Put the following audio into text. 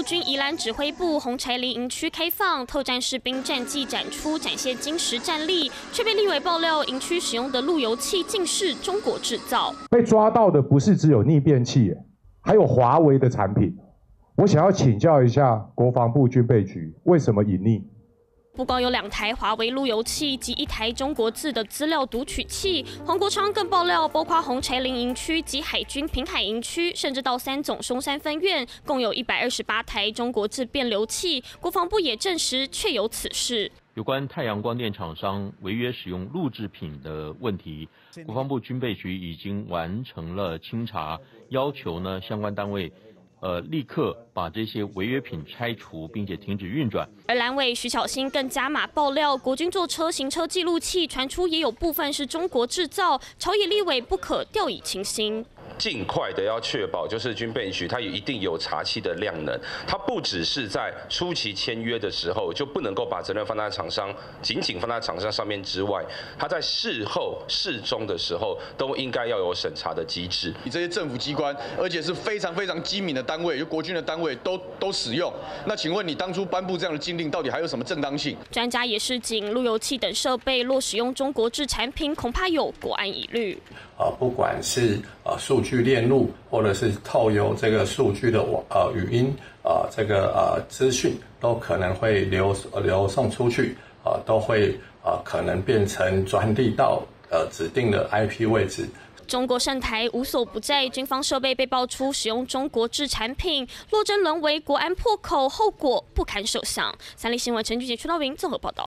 军宜兰指挥部红柴林营区开放，特战士兵战绩展出，展现精实战力，却被立委爆料，营区使用的路由器竟是中国制造。 被抓到的不是只有逆变器，还有华为的产品。我想要请教一下国防部军备局，为什么隐匿？ 不光有2台华为路由器及1台中国字的资料读取器，黄国昌更爆料，包括红柴林营区及海军平海营区，甚至到3总松山分院，共有128台中国字变流器。国防部也证实确有此事。 有关太阳光电厂商违约使用录制品的问题，国防部军备局已经完成了清查，要求呢相关单位。 立刻把这些违约品拆除，并且停止运转。 而蓝委徐小新更加码爆料，国军坐车行车记录器传出也有部分是中国制造，朝野立委不可掉以轻心。 尽快的要确保，就是军备局它一定有查缉的量能，它不只是在初期签约的时候就不能够把责任放在厂商，仅放在厂商上面之外，它在事后、事中的时候都应该要有审查的机制。 你这些政府机关，而且是非常机敏的单位，就国军的单位都使用。那请问你当初颁布这样的禁令，到底还有什么正当性？ 专家也是警路由器等设备若使用中国制产品，恐怕有国安疑虑。 不管是数据链路，或者是透由这个数据的语音这个资讯，都可能会流送出去都会可能变成传递到指定的 IP 位置。 中国胜台无所不在，军方设备被爆出使用中国制产品，若真沦为国安破口，后果不堪设想。三立新闻陈俊杰、邱道云综合报道。